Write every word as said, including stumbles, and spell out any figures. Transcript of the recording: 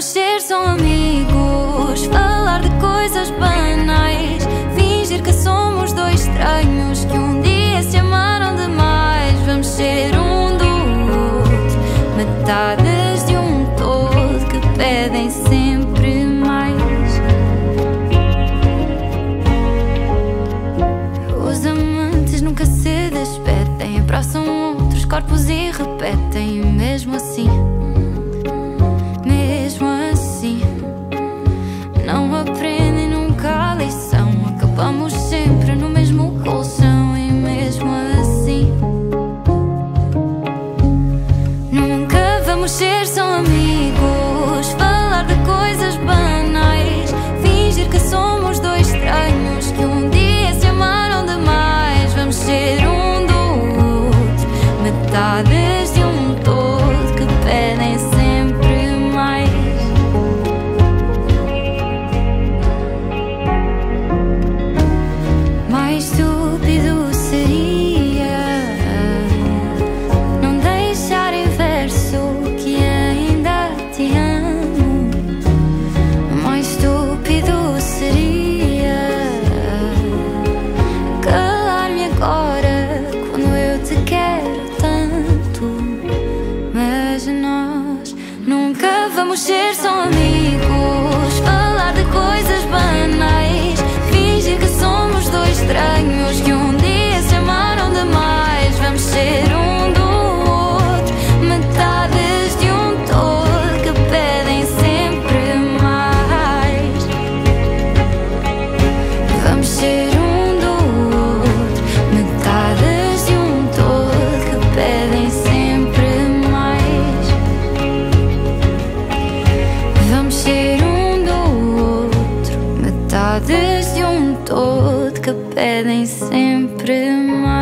vamos ser só amigos, falar de coisas banais, fingir que somos dois estranhos que um dia se amaram demais. Vamos ser um do outro, metades de um todo que pedem sempre mais. Os amantes nunca se despedem, abraçam outros corpos e repetem. Mesmo assim, mesmo assim, não aprendem nunca a lição. Acabamos sempre no mesmo colchão. E mesmo assim, nunca vamos ser só amigos, falar de coisas banais, fingir que somos dois estranhos que um dia se amaram demais. Vamos ser um do outro, metades de um todo que pedem sempre mais. Mais estúpido seria não deixar em verso que ainda te amo. Mais estúpido seria calar-me agora quando eu te quero tanto. Mas nós nunca vamos ser só amigos, falar de coisas banais, fingir que somos dois estranhos que um dia se amaram demais. Vamos ser um do outro, metades de um todo que pedem sempre mais. Vamos ser um do outro, metades de um todo que pedem sempre mais. Vamos ser um do outro, metades de um todo que pedem sempre mais.